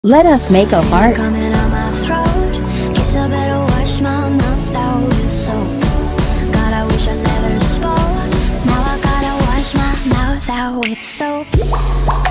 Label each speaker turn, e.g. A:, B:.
A: Let us make a heart.
B: Coming out my throat. Guess I better wash my mouth out with soap. God, I wish I never spoke. Now I gotta wash my mouth out with soap.